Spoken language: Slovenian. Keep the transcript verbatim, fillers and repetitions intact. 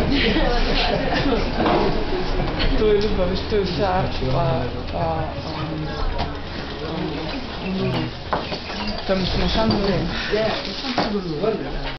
Tu je ljubav, tu je vse, pa, pa, um, um, tam smo samo